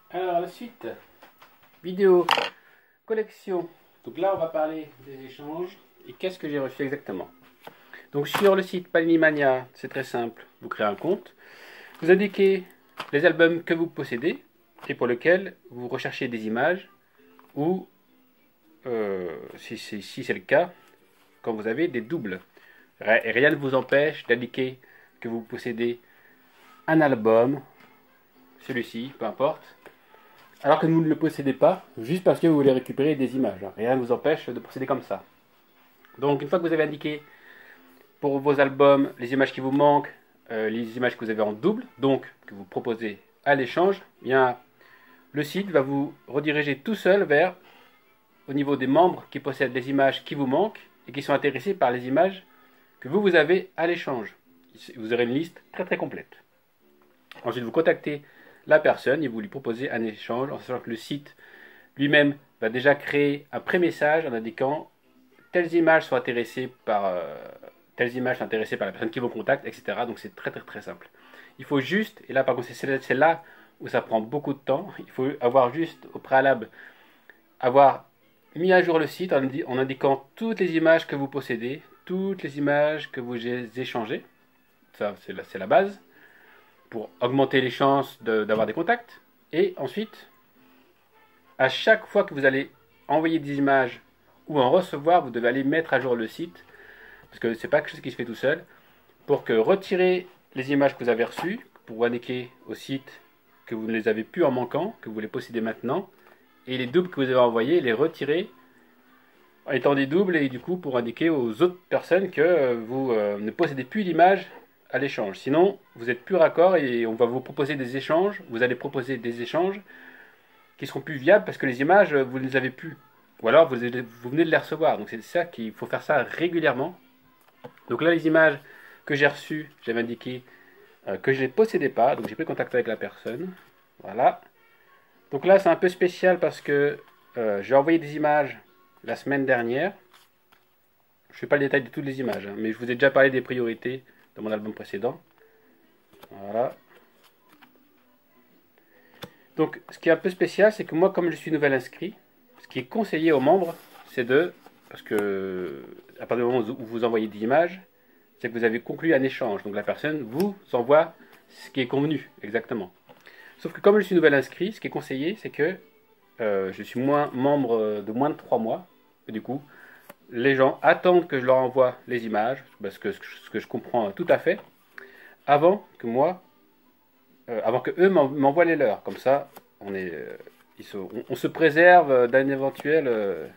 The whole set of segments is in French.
Alors, la suite, vidéo, collection. Donc là, on va parler des échanges et qu'est-ce que j'ai reçu exactement. Donc sur le site Panini Mania, c'est très simple, vous créez un compte, vous indiquez les albums que vous possédez et pour lesquels vous recherchez des images ou, si c'est le cas, quand vous avez des doubles. Rien ne vous empêche d'indiquer que vous possédez un album, celui-ci, peu importe, alors que vous ne le possédez pas, juste parce que vous voulez récupérer des images. Rien ne vous empêche de procéder comme ça. Donc une fois que vous avez indiqué pour vos albums les images qui vous manquent, les images que vous avez en double, donc que vous proposez à l'échange, bien le site va vous rediriger tout seul vers, au niveau des membres qui possèdent des images qui vous manquent et qui sont intéressés par les images que vous avez à l'échange. Vous aurez une liste très très complète. Ensuite, vous contactez la personne et vous lui proposez un échange, en sachant que le site lui-même va déjà créer un pré-message en indiquant telles images sont intéressées par la personne qui vous contacte, etc. Donc c'est très très très simple. Il faut juste, et là par contre c'est là où ça prend beaucoup de temps, il faut avoir juste au préalable avoir mis à jour le site en indiquant toutes les images que vous possédez, toutes les images que vous échangez. Ça c'est la base pour augmenter les chances d'avoir des contacts. Et ensuite, à chaque fois que vous allez envoyer des images ou en recevoir, vous devez aller mettre à jour le site, parce que c'est pas quelque chose qui se fait tout seul, pour que retirer les images que vous avez reçues, pour indiquer au site que vous ne les avez plus en manquant, que vous les possédez maintenant, et les doubles que vous avez envoyés, les retirer en étant des doubles, et du coup pour indiquer aux autres personnes que vous ne possédez plus d'image à l'échange. Sinon, vous n'êtes plus raccord et on va vous proposer des échanges, vous allez proposer des échanges qui seront plus viables parce que les images, vous ne les avez plus. Ou alors, vous venez de les recevoir. Donc c'est ça qu'il faut faire ça régulièrement. Donc là, les images que j'ai reçues, j'avais indiqué que je ne les possédais pas. Donc j'ai pris contact avec la personne. Voilà. Donc là, c'est un peu spécial parce que j'ai envoyé des images la semaine dernière. Je ne fais pas le détail de toutes les images, hein, mais je vous ai déjà parlé des priorités dans mon album précédent. Voilà. Donc, ce qui est un peu spécial, c'est que moi, comme je suis nouvel inscrit, ce qui est conseillé aux membres, c'est parce que à partir du moment où vous envoyez des images, c'est que vous avez conclu un échange. Donc la personne vous envoie ce qui est convenu, exactement. Sauf que comme je suis nouvel inscrit, ce qui est conseillé, c'est que je suis membre de moins de 3 mois. Et du coup, les gens attendent que je leur envoie les images, parce que ce que je comprends tout à fait, avant que eux m'envoient les leurs. Comme ça, on se préserve d'un éventuel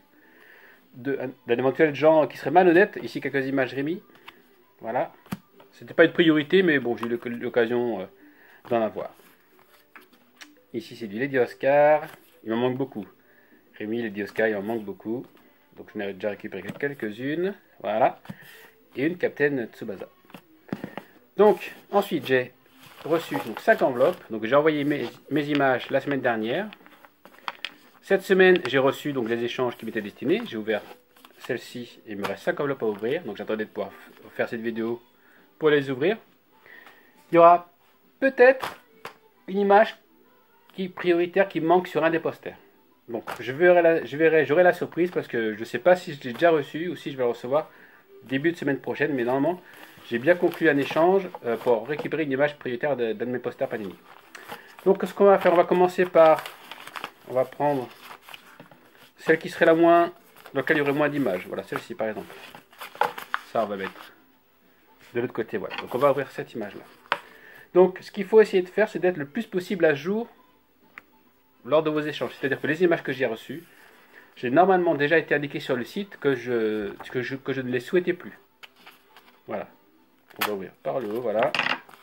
gens qui serait malhonnête. Ici, quelques images Rémi. Voilà. C'était pas une priorité, mais bon, j'ai eu l'occasion d'en avoir. Ici, c'est du Lady Oscar. Il m'en manque beaucoup. Rémi, Lady Oscar, il en manque beaucoup. Donc, j'en ai déjà récupéré quelques-unes. Voilà. Et une Captain Tsubasa. Donc, ensuite, j'ai reçu donc 5 enveloppes. Donc, j'ai envoyé mes images la semaine dernière. Cette semaine, j'ai reçu donc les échanges qui m'étaient destinés. J'ai ouvert celle-ci et il me reste 5 enveloppes à ouvrir. Donc, j'attendais de pouvoir faire cette vidéo pour les ouvrir. Il y aura peut-être une image prioritaire qui manque sur un des posters. Donc, j'aurai la surprise parce que je ne sais pas si je l'ai déjà reçu ou si je vais le recevoir début de semaine prochaine. Mais normalement, j'ai bien conclu un échange pour récupérer une image prioritaire d'un de mes posters Panini. Donc, ce qu'on va faire, on va commencer par... On va prendre celle qui serait la moins... dans laquelle il y aurait moins d'images. Voilà, celle-ci par exemple. Ça, on va mettre de l'autre côté. Voilà. Donc, on va ouvrir cette image-là. Donc, ce qu'il faut essayer de faire, c'est d'être le plus possible à jour lors de vos échanges. C'est-à-dire que les images que j'ai reçues, j'ai normalement déjà été indiqué sur le site que je ne les souhaitais plus. Voilà. On va ouvrir par le haut, voilà.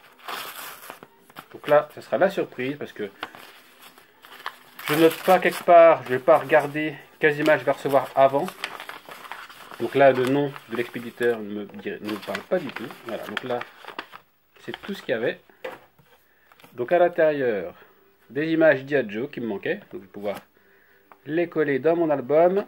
Donc là, ça sera la surprise parce que je note pas quelque part, je ne vais pas regarder quelles images je vais recevoir avant. Donc là, le nom de l'expéditeur ne me parle pas du tout. Voilà, donc là, c'est tout ce qu'il y avait. Donc à l'intérieur, des images d'Iadjo qui me manquaient. Donc je vais pouvoir les coller dans mon album.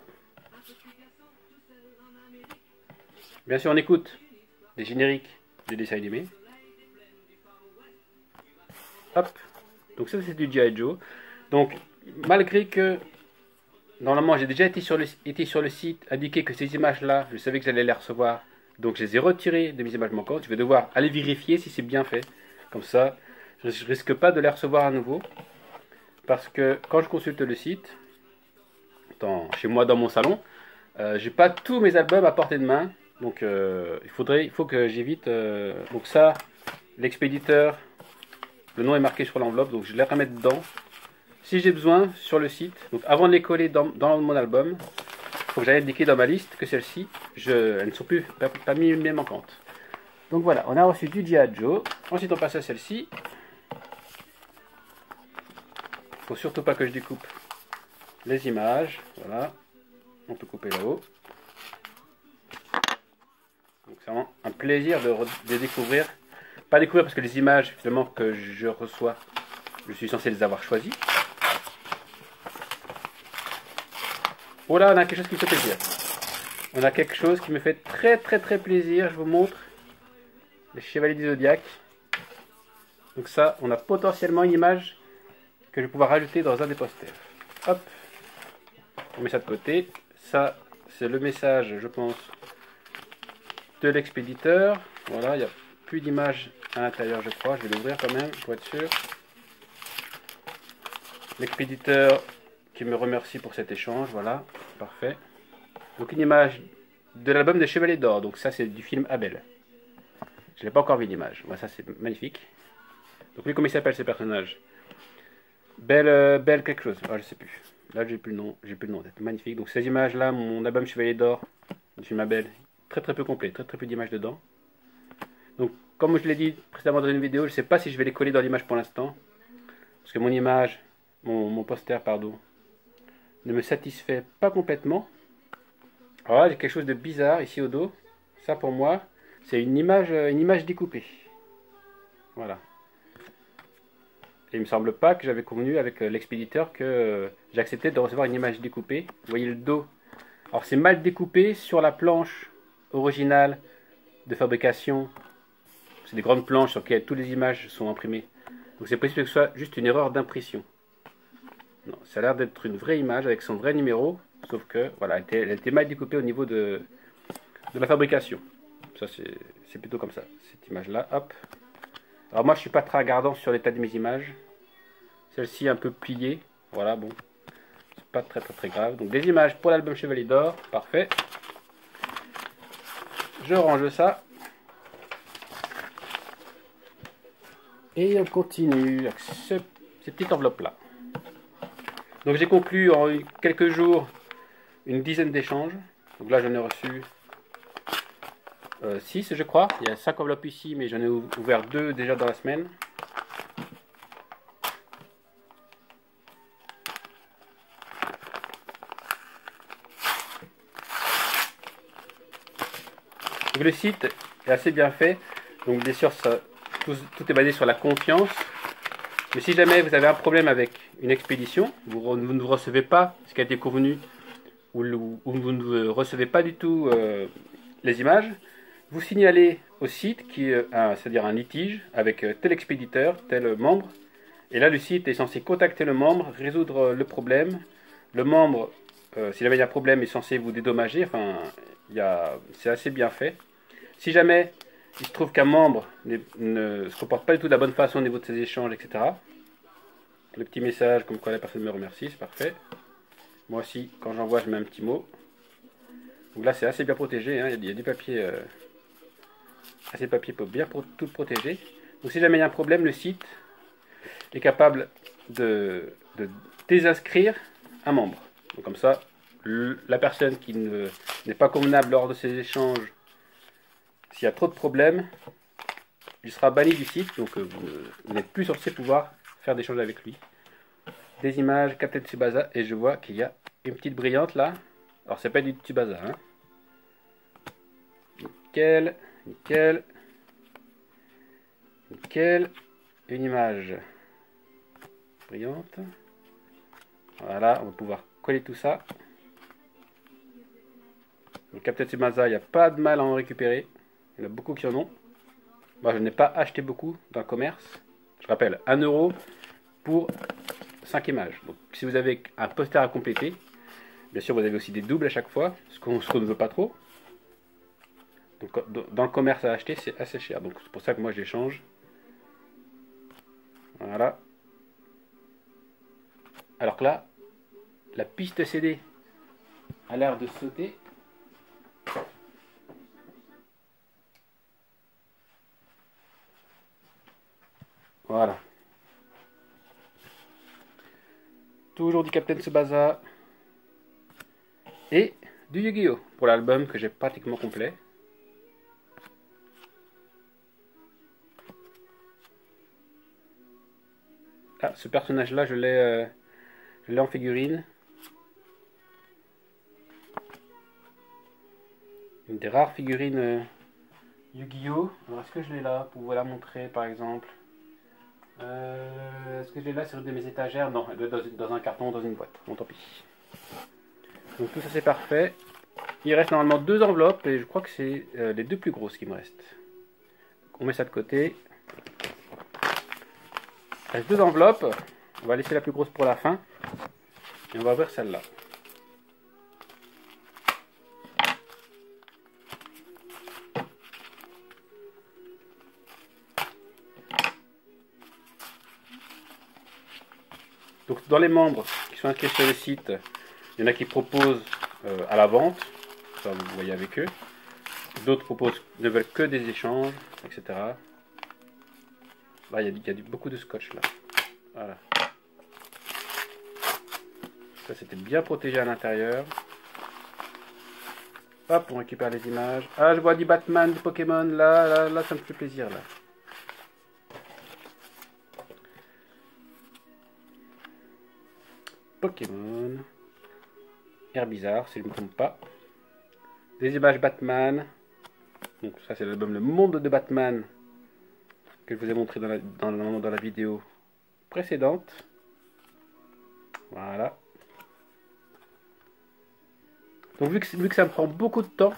Bien sûr, on écoute des génériques des dessins animés. Hop. Donc ça, c'est du G.I. Joe. Donc, malgré que normalement j'ai déjà été sur le site, indiqué que ces images-là, je savais que j'allais les recevoir. Donc, je les ai retirées de mes images manquantes. Je vais devoir aller vérifier si c'est bien fait. Comme ça, je ne risque pas de les recevoir à nouveau. Parce que quand je consulte le site, chez moi dans mon salon, j'ai pas tous mes albums à portée de main. Donc, il faut que j'évite. Donc ça, l'expéditeur, le nom est marqué sur l'enveloppe, donc je les remets dedans. Si j'ai besoin, sur le site, donc avant de les coller dans mon album, il faut que j'aille indiquer dans ma liste que celles-ci, elles ne sont plus parmi mes manquantes. Donc voilà, on a reçu du G.I. Joe. Ensuite, on passe à celle-ci. Il faut surtout pas que je découpe les images. Voilà, on peut couper là-haut. Donc c'est vraiment un plaisir de découvrir. Pas découvrir parce que les images finalement que je reçois, je suis censé les avoir choisies. Oh là, on a quelque chose qui me fait plaisir. On a quelque chose qui me fait très plaisir. Je vous montre les Chevaliers du Zodiaque. Donc ça, on a potentiellement une image que je vais pouvoir rajouter dans un des posters. Hop, on met ça de côté. Ça, c'est le message, je pense, de l'expéditeur. Voilà, il n'y a plus d'images à l'intérieur, je crois. Je vais l'ouvrir quand même pour être sûr. L'expéditeur qui me remercie pour cet échange. Voilà, parfait. Donc une image de l'album des Chevaliers d'Or. Donc ça, c'est du film Abel. Je n'ai pas encore vu l'image. Voilà, ça, c'est magnifique. Donc lui, comment il s'appelle, ce personnage? Belle quelque chose. Ah, je sais plus. Là, j'ai plus le nom. J'ai plus le nom. C'est magnifique. Donc ces images-là, mon album Chevalier d'Or, du film Abel, très peu complet, très peu d'images dedans. Donc, comme je l'ai dit précédemment dans une vidéo, je ne sais pas si je vais les coller dans l'image pour l'instant, parce que mon image, mon poster, pardon, ne me satisfait pas complètement. Alors là, j'ai quelque chose de bizarre ici au dos. Ça, pour moi, c'est une image découpée. Voilà. Et il me semble pas que j'avais convenu avec l'expéditeur que j'acceptais de recevoir une image découpée. Vous voyez le dos. Alors c'est mal découpé sur la planche originale de fabrication. C'est des grandes planches sur lesquelles toutes les images sont imprimées. Donc c'est possible que ce soit juste une erreur d'impression. Non, ça a l'air d'être une vraie image avec son vrai numéro. Sauf que voilà, elle était mal découpée au niveau de la fabrication. Ça c'est plutôt comme ça. Cette image là, hop. Alors moi je suis pas très regardant sur l'état de mes images. Celle-ci un peu pliée. Voilà, bon. C'est pas très grave. Donc des images pour l'album Chevalier d'Or. Parfait. Je range ça. Et on continue avec ces petites enveloppes là. Donc j'ai conclu en quelques jours une dizaine d'échanges. Donc là j'en ai reçu 6 je crois. Il y a 5 enveloppes ici, mais j'en ai ouvert 2 déjà dans la semaine. Donc le site est assez bien fait. Donc bien sûr tout est basé sur la confiance. Mais si jamais vous avez un problème avec une expédition, vous ne recevez pas ce qui a été convenu, ou vous ne recevez pas du tout les images, vous signalez au site, c'est-à-dire un litige, avec tel expéditeur, tel membre. Et là, le site est censé contacter le membre, résoudre le problème. Le membre, s'il avait un problème, est censé vous dédommager. Enfin, c'est assez bien fait. Si jamais il se trouve qu'un membre ne se comporte pas du tout de la bonne façon au niveau de ses échanges, etc. Le petit message comme quoi la personne me remercie, c'est parfait. Moi aussi, quand j'envoie, je mets un petit mot. Donc là, c'est assez bien protégé. Hein. Il y a du papier, assez de papier pour bien tout protéger. Donc si jamais il y a un problème, le site est capable de désinscrire un membre. Donc comme ça, la personne qui n'est pas convenable lors de ces échanges, s'il y a trop de problèmes, il sera banni du site, donc vous n'êtes plus censé pouvoir faire d'échanges avec lui. Des images, Captain Tsubasa, et je vois qu'il y a une petite brillante là. Alors c'est pas du Tsubasa, hein. Nickel, nickel, nickel. Une image brillante. Voilà, on va pouvoir coller tout ça. Le Captain Tsubasa, il n'y a pas de mal à en récupérer. Il y en a beaucoup qui en ont. Moi, je n'ai pas acheté beaucoup dans le commerce. Je rappelle, 1 € pour 5 images. Donc si vous avez un poster à compléter, bien sûr vous avez aussi des doubles à chaque fois, ce qu'on ne veut pas trop. Donc dans le commerce à acheter, c'est assez cher. Donc c'est pour ça que moi je les change. Voilà. Alors que là, la piste CD a l'air de sauter. Voilà. Toujours du Captain Tsubasa. Et du Yu-Gi-Oh! Pour l'album que j'ai pratiquement complet. Ah, ce personnage-là, je l'ai en figurine. Une des rares figurines Yu-Gi-Oh! Alors, est-ce que je l'ai là pour vous la montrer, par exemple? Est-ce que je l'ai là sur une de mes étagères? Non, elle doit être dans un carton, dans une boîte. Bon, tant pis. Donc, tout ça, c'est parfait. Il reste normalement 2 enveloppes, et je crois que c'est les 2 plus grosses qui me restent. On met ça de côté. Il reste 2 enveloppes. On va laisser la plus grosse pour la fin. Et on va ouvrir celle-là. Donc dans les membres qui sont inscrits sur le site, il y en a qui proposent à la vente. Ça vous voyez avec eux. D'autres proposent, ne veulent que des échanges, etc. Là, il y a beaucoup de scotch là. Voilà. Ça, c'était bien protégé à l'intérieur. Hop, on récupère les images. Ah, je vois du Batman, du Pokémon. Là, ça me fait plaisir là. Pokémon. Air bizarre, si je ne me trompe pas. Des images Batman. Donc ça c'est l'album Le Monde de Batman que je vous ai montré dans la vidéo précédente. Voilà. Donc vu que ça me prend beaucoup de temps,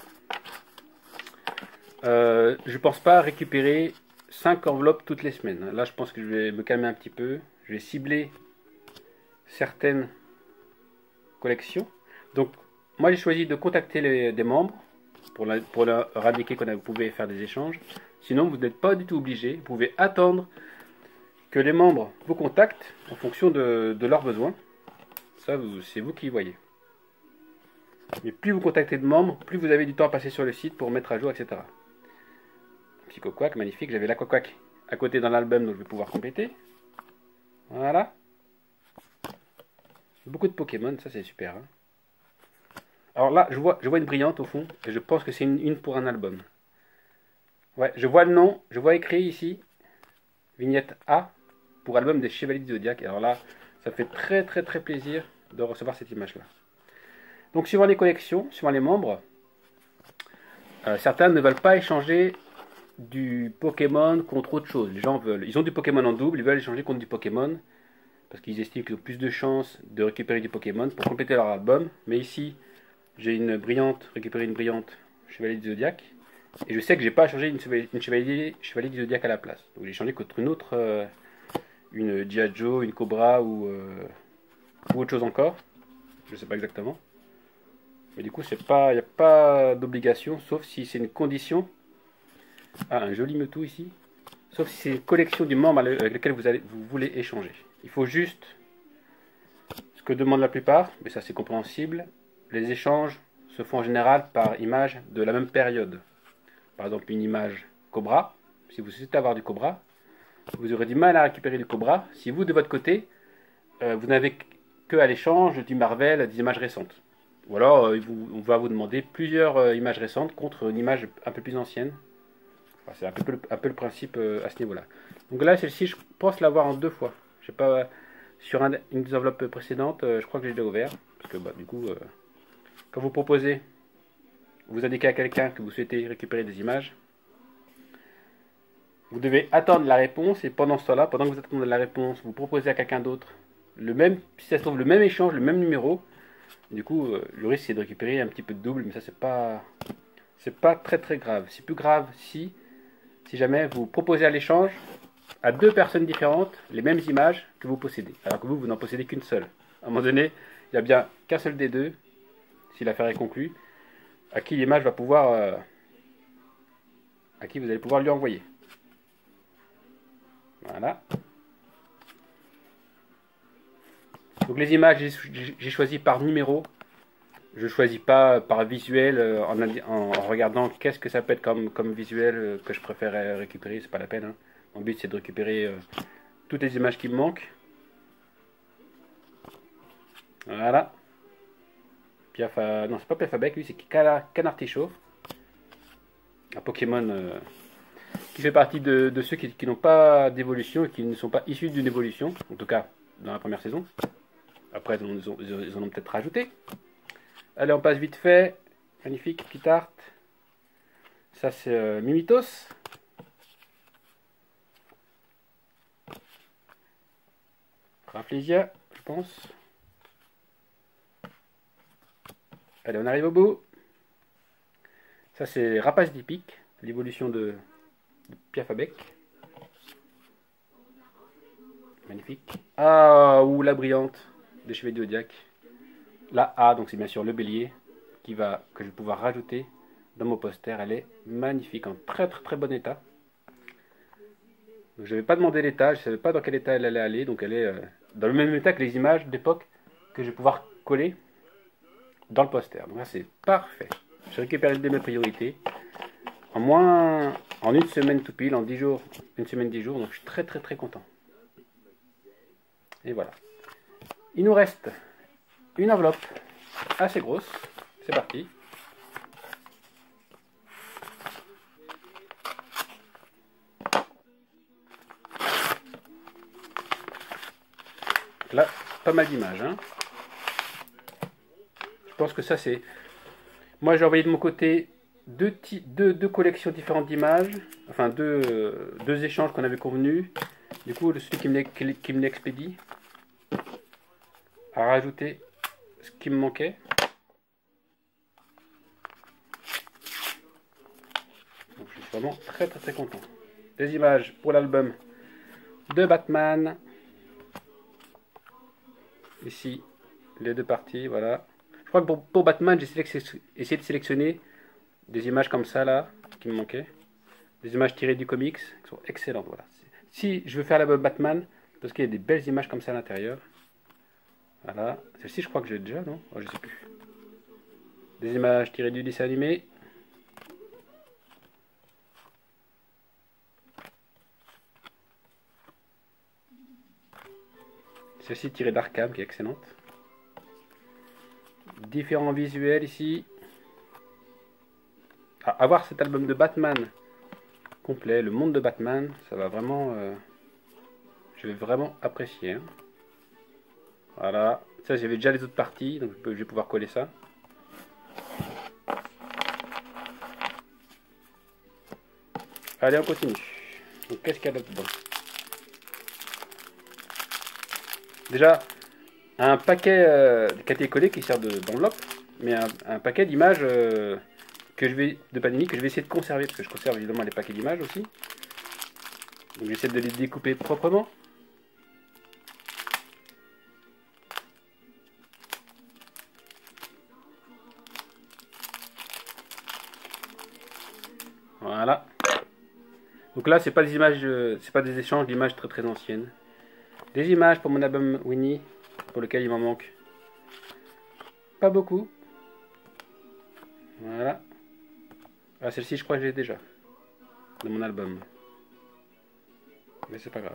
je pense pas récupérer 5 enveloppes toutes les semaines. Là je pense que je vais me calmer un petit peu. Je vais cibler certaines collections. Donc moi j'ai choisi de contacter des membres pour leur indiquer qu'on pouvait faire des échanges. Sinon vous n'êtes pas du tout obligé. Vous pouvez attendre que les membres vous contactent en fonction de leurs besoins. Ça c'est vous qui voyez. Mais plus vous contactez de membres, plus vous avez du temps à passer sur le site pour mettre à jour, etc. Petit Coquac, magnifique. J'avais la Coquac à côté dans l'album, donc je vais pouvoir compléter. Voilà. Beaucoup de Pokémon, ça c'est super. Hein. Alors là, je vois une brillante au fond, et je pense que c'est une pour un album. Ouais, je vois le nom, je vois écrit ici, vignette A, pour album des Chevaliers du Zodiaque. Alors là, ça fait très plaisir de recevoir cette image-là. Donc suivant les collections, suivant les membres, certains ne veulent pas échanger du Pokémon contre autre chose. Les gens veulent, ils ont du Pokémon en double, ils veulent échanger contre du Pokémon, parce qu'ils estiment qu'ils ont plus de chances de récupérer du Pokémon pour compléter leur album. Mais ici, j'ai récupéré une brillante Chevalier du Zodiaque. Et je sais que j'ai pas changé une Chevalier du Zodiaque à la place. Donc j'ai changé contre une autre, une Diageo, une Cobra ou autre chose encore. Je sais pas exactement. Mais du coup, il n'y a pas d'obligation, sauf si c'est une condition. Ah, un joli Mewtwo ici. Sauf si c'est une collection du membre avec lequel vous voulez échanger. Il faut juste, ce que demande la plupart, mais ça c'est compréhensible, les échanges se font en général par image de la même période. Par exemple, une image Cobra. Si vous souhaitez avoir du Cobra, vous aurez du mal à récupérer du Cobra si vous, de votre côté, vous n'avez que à l'échange du Marvel, des images récentes. Ou alors, on va vous demander plusieurs images récentes contre une image un peu plus ancienne. Enfin, c'est un peu le principe à ce niveau-là. Donc là, celle-ci, je pense l'avoir en 2 fois. Je sais pas, sur une des enveloppes précédentes, je crois que j'ai déjà ouvert. Parce que du coup, quand vous proposez, vous indiquez à quelqu'un que vous souhaitez récupérer des images, vous devez attendre la réponse, et pendant ce temps-là, pendant que vous attendez la réponse, vous proposez à quelqu'un d'autre si ça se trouve, le même échange, le même numéro. Du coup, le risque c'est de récupérer un petit peu de double, mais ça c'est pas très grave. C'est plus grave si jamais vous proposez à l'échange à deux personnes différentes les mêmes images que vous possédez, alors que vous n'en possédez qu'une seule. À un moment donné, il n'y a bien qu'un seul des deux, si l'affaire est conclue, à qui l'image va pouvoir, à qui vous allez pouvoir lui envoyer. Voilà. Donc les images, j'ai choisi par numéro. Je ne choisis pas par visuel en regardant qu'est-ce que ça peut être comme visuel que je préfère récupérer, c'est pas la peine. Hein. Mon but c'est de récupérer toutes les images qui me manquent. Voilà. Piafa, non c'est pas Piafabec, lui c'est Canartichaud. Un Pokémon qui fait partie de ceux qui n'ont pas d'évolution et qui ne sont pas issus d'une évolution, en tout cas dans la première saison. Après ils en ont peut-être rajouté. Allez, on passe vite fait. Magnifique, petite art. Ça, c'est Mimitos. Rafflesia, je pense. Allez, on arrive au bout. Ça, c'est Rapace d'Hippique, l'évolution de Piafabec. Magnifique. Ah, ou la brillante de Chevalier Zodiac. La A, donc c'est bien sûr le bélier que je vais pouvoir rajouter dans mon poster. Elle est magnifique, en très bon état. Donc je n'avais pas demandé l'état, je ne savais pas dans quel état elle allait aller. Donc elle est dans le même état que les images d'époque que je vais pouvoir coller dans le poster. Donc là c'est parfait. J'ai récupéré mes priorités en une semaine tout pile, en 10 jours, une semaine 10 jours. Donc je suis très content. Et voilà. Il nous reste une enveloppe assez grosse. C'est parti. Là, pas mal d'images. Hein. Je pense que ça c'est... Moi j'ai envoyé de mon côté deux collections différentes d'images. Enfin deux échanges qu'on avait convenus. Du coup celui qui me l'expédie a rajouté ce qui me manquait. Donc, je suis vraiment très content. Des images pour l'album de Batman. Ici, les deux parties, voilà. Je crois que pour Batman, j'ai essayé de sélectionner des images comme ça, là, qui me manquaient. Des images tirées du comics, qui sont excellentes, voilà. Si je veux faire l'album Batman, parce qu'il y a des belles images comme ça à l'intérieur. Voilà. Celle-ci, je crois que j'ai déjà, non? Oh, je sais plus. Des images tirées du dessin animé. Celle-ci tirée d'Arkham, qui est excellente. Différents visuels ici. Avoir cet album de Batman complet, le monde de Batman, ça va vraiment... je vais vraiment apprécier. Hein. Voilà. Ça, j'avais déjà les autres parties, donc je vais pouvoir coller ça. Allez, on continue. Donc, qu'est-ce qu'il y a là-dedans? Déjà, un paquet qui a été collé, qui sert d'enveloppe, mais un paquet d'images de Panini que je vais essayer de conserver, parce que je conserve évidemment les paquets d'images aussi. Donc j'essaie de les découper proprement. Voilà. Donc là, c'est pas des images, c'est pas des échanges d'images très anciennes. Des images pour mon album Winnie, pour lequel il m'en manque pas beaucoup. Voilà. Ah, celle-ci, je crois que j'ai déjà dans mon album. Mais c'est pas grave.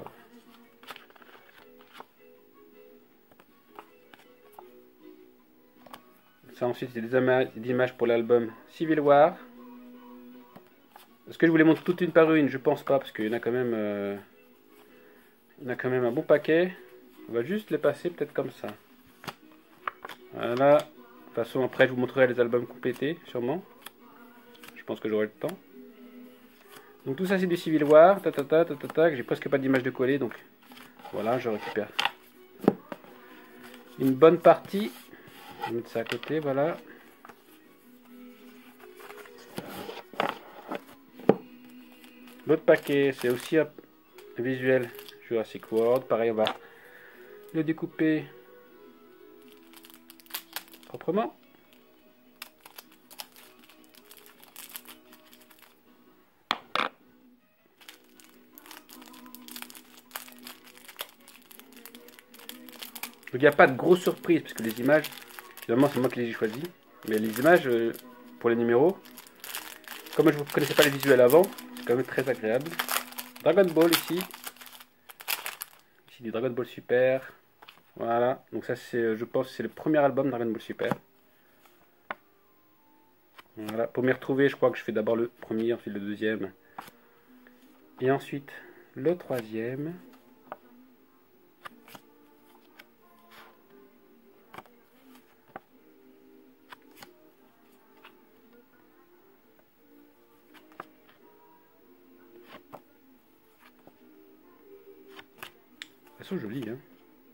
Ça, ensuite, c'est des images pour l'album Civil War. Est-ce que je vous les montre toutes une par une? Je pense pas, parce qu'il y en a quand même... il y en a quand même un bon paquet. On va juste les passer peut-être comme ça. Voilà. De toute façon, après, je vous montrerai les albums complétés, sûrement. Je pense que j'aurai le temps. Donc tout ça, c'est du Civil War. J'ai presque pas d'image de coller, donc voilà, je récupère une bonne partie. Je vais mettre ça à côté, voilà. L'autre paquet, c'est aussi visuel Jurassic World. Pareil, on va le découper proprement. Donc il n'y a pas de grosse surprise parce que les images, finalement c'est moi qui les ai choisies. Mais les images pour les numéros, comme je ne connaissais pas les visuels avant, c'est quand même très agréable. Dragon Ball ici. Ici du Dragon Ball Super. Voilà, donc ça c'est, je pense, c'est le premier album Dragon Ball Super. Voilà, pour m'y retrouver, je crois que je fais d'abord le premier, ensuite le deuxième. Et ensuite le troisième. Elles sont jolies, hein.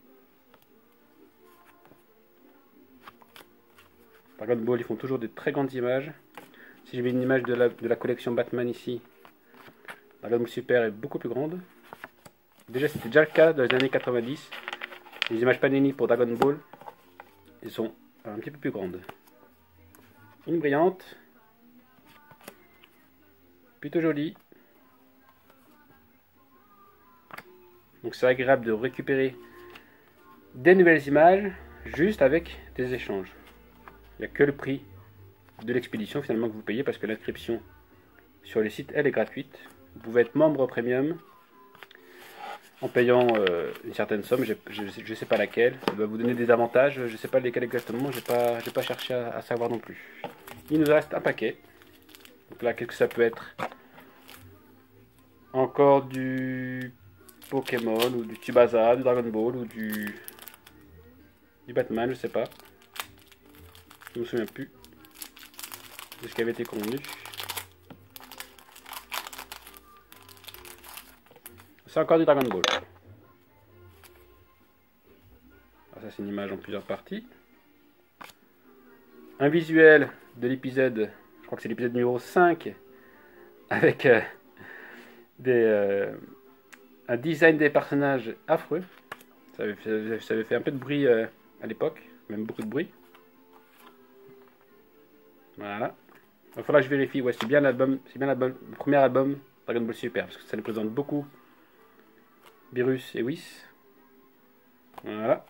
Dragon Ball, ils font toujours des très grandes images. Si je mets une image de la collection Batman ici, Dragon Ball Super est beaucoup plus grande. Déjà, c'était déjà le cas dans les années 90. Les images Panini pour Dragon Ball, elles sont un petit peu plus grandes. Une brillante, plutôt jolie. Donc c'est agréable de récupérer des nouvelles images juste avec des échanges. Il n'y a que le prix de l'expédition finalement que vous payez parce que l'inscription sur les sites elle est gratuite. Vous pouvez être membre premium en payant une certaine somme, je ne sais pas laquelle. Ça doit vous donner des avantages, je ne sais pas lesquels exactement, je n'ai pas cherché à savoir non plus. Il nous reste un paquet. Donc là, qu'est-ce que ça peut être? Encore du Pokémon, ou du Tsubasa, du Dragon Ball, ou du Batman, je sais pas. Je me souviens plus de ce qui avait été convenu. C'est encore du Dragon Ball. Alors ça c'est une image en plusieurs parties. Un visuel de l'épisode, je crois que c'est l'épisode numéro 5, avec un design des personnages affreux. Ça avait fait un peu de bruit à l'époque, même beaucoup de bruit. Voilà. Il va falloir que je vérifie. Ouais, c'est bien l'album, le premier album Dragon Ball Super, parce que ça nous présente beaucoup Beerus et Whis. Voilà.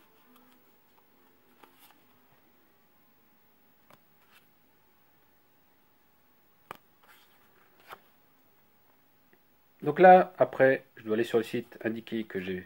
Donc là, après, je dois aller sur le site indiquer que je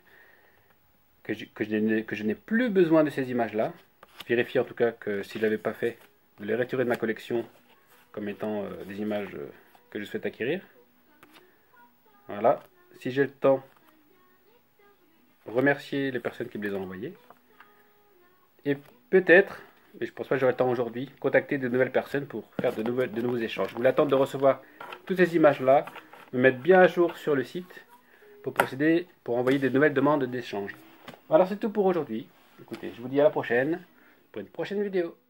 n'ai plus besoin de ces images-là. Vérifier en tout cas que si je ne l'avais pas fait, de les retirer de ma collection comme étant des images que je souhaite acquérir. Voilà. Si j'ai le temps, remercier les personnes qui me les ont envoyées. Et peut-être, mais je pense pas que j'aurai le temps aujourd'hui, contacter de nouvelles personnes pour faire de nouveaux échanges. Je voulais attendre de recevoir toutes ces images-là, me mettre bien à jour sur le site pour procéder, pour envoyer de nouvelles demandes d'échange. Voilà, c'est tout pour aujourd'hui. Écoutez, je vous dis à la prochaine pour une prochaine vidéo.